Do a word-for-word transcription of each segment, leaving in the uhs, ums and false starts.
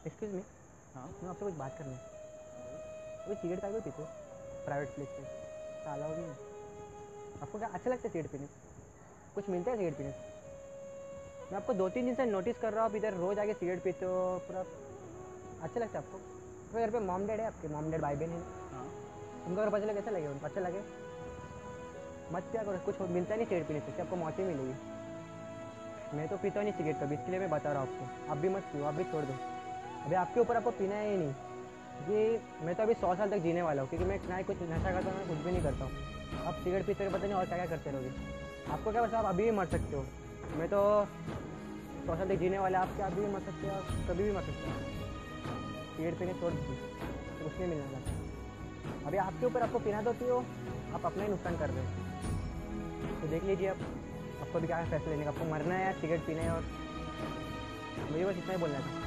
Excuse me. हाँ मैं आपसे कुछ बात करनी है। अभी सिगरेट का भी पीते हो प्राइवेट प्लेस पे, साला भी नहीं। आपको क्या अच्छा लगता है सिगरेट पीने? कुछ मिलता है सिगरेट पीने से? मैं आपको दो तीन दिन से नोटिस कर रहा हूँ, आप इधर रोज़ आके सिगरेट पीते हो पूरा। अच्छा लगता है आपको? तो घर पे मॉम डैड है आपके, मॉम डैड भाई बहन है, हाँ उनको अगर पता लगे कैसा लगे? उनको अच्छा लगे? मत पिया करो, कुछ मिलता नहीं सिगरेट पीने से, आपको मौत ही मिलेगी। मैं तो पीता नहीं सिगरेट कभी, इसके लिए मैं बता रहा हूँ आपको। आप भी मत पियो, आप भी छोड़ दो। अभी आपके ऊपर आपको पीना है ही नहीं, क्योंकि मैं तो अभी सौ साल तक जीने वाला हूँ, क्योंकि मैं ना ही कुछ नशा करता हूँ, मैं कुछ भी नहीं करता हूँ। आप सिगरेट पीते हुए पता नहीं और क्या क्या करते रहोगे। आपको क्या बस, आप अभी भी मर सकते हो। मैं तो सौ साल तक जीने वाला, आप क्या अभी भी मर सकते हो, आप कभी भी मर सकते हो। सिगरेट पीने छोड़ दीजिए, कुछ नहीं मिलने वाला। अभी आपके ऊपर, आपको पीना तो पियो, आप अपना ही नुकसान कर रहे हैं। तो देख लीजिए आप, आपको भी क्या है फैसला लेने का, आपको मरना है या सिगरेट पीना है। और मुझे बस इतना ही बोलना था,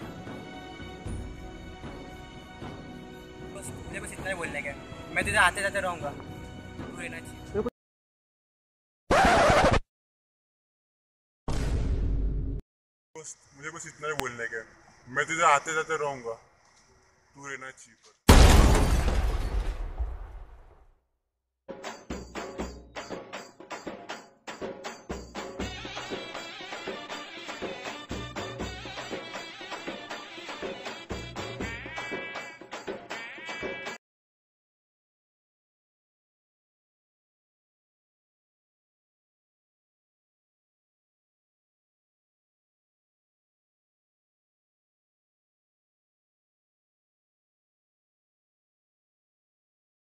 बस मुझे बस इतना ही बोलने का है। मैं तुझे आते जाते रहूँगा, तू रहना चाहिए। बस मुझे बस इतना ही बोलने का है, मैं तुझे आते जाते रहूंगा, तू रहना चाहिए पर।